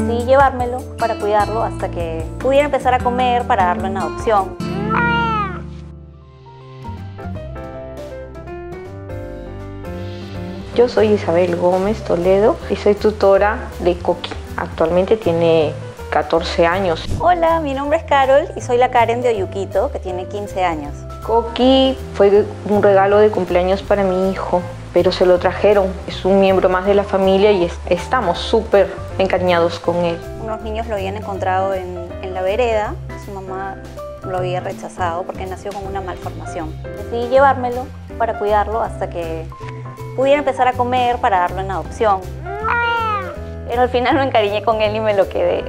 Decidí llevármelo para cuidarlo hasta que pudiera empezar a comer para darlo en adopción. Yo soy Isabel Gómez Toledo y soy tutora de Coqui. Actualmente tiene 14 años. Hola, mi nombre es Carol y soy la Karen de Oyuquito, que tiene 15 años. Coqui fue un regalo de cumpleaños para mi hijo, pero se lo trajeron. Es un miembro más de la familia y estamos súper encariñados con él. Unos niños lo habían encontrado en la vereda. Su mamá lo había rechazado porque nació con una malformación. Decidí llevármelo para cuidarlo hasta que pudiera empezar a comer para darlo en adopción. Pero al final me encariñé con él y me lo quedé.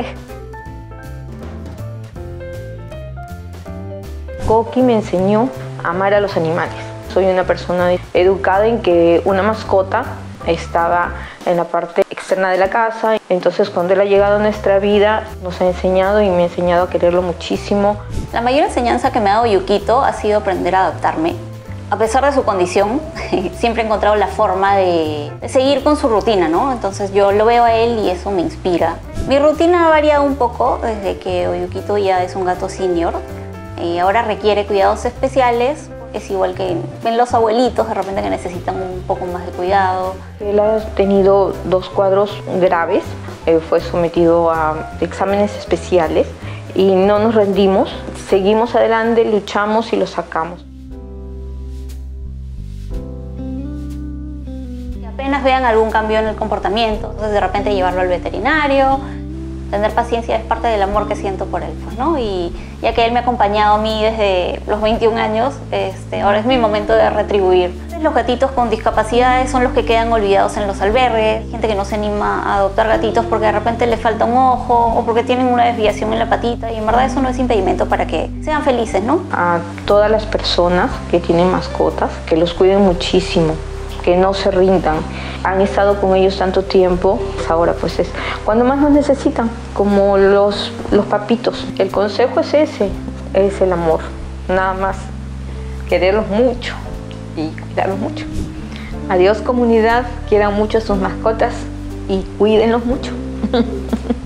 Coqui me enseñó a amar a los animales. Soy una persona educada en que una mascota estaba en la parte externa de la casa. Entonces, cuando él ha llegado a nuestra vida, nos ha enseñado y me ha enseñado a quererlo muchísimo. La mayor enseñanza que me ha dado Oyuquito ha sido aprender a adaptarme. A pesar de su condición, siempre he encontrado la forma de seguir con su rutina, ¿no? Entonces yo lo veo a él y eso me inspira. Mi rutina ha variado un poco desde que Oyuquito ya es un gato senior. Ahora requiere cuidados especiales. Es igual que ven los abuelitos de repente que necesitan un poco más de cuidado. Él ha tenido 2 cuadros graves, fue sometido a exámenes especiales y no nos rendimos. Seguimos adelante, luchamos y lo sacamos. Apenas vean algún cambio en el comportamiento, entonces de repente llevarlo al veterinario. Tener paciencia es parte del amor que siento por él, pues, ¿no? Y ya que él me ha acompañado a mí desde los 21 años, ahora es mi momento de retribuir. Los gatitos con discapacidades son los que quedan olvidados en los albergues. Hay gente que no se anima a adoptar gatitos porque de repente le falta un ojo o porque tienen una desviación en la patita, y en verdad eso no es impedimento para que sean felices, ¿no? A todas las personas que tienen mascotas, que los cuiden muchísimo, que no se rindan. Han estado con ellos tanto tiempo, ahora pues es cuando más nos necesitan, como los papitos. El consejo es ese, es el amor, nada más. Quererlos mucho y cuidarlos mucho. Adiós comunidad, quieran mucho a sus mascotas y cuídenlos mucho.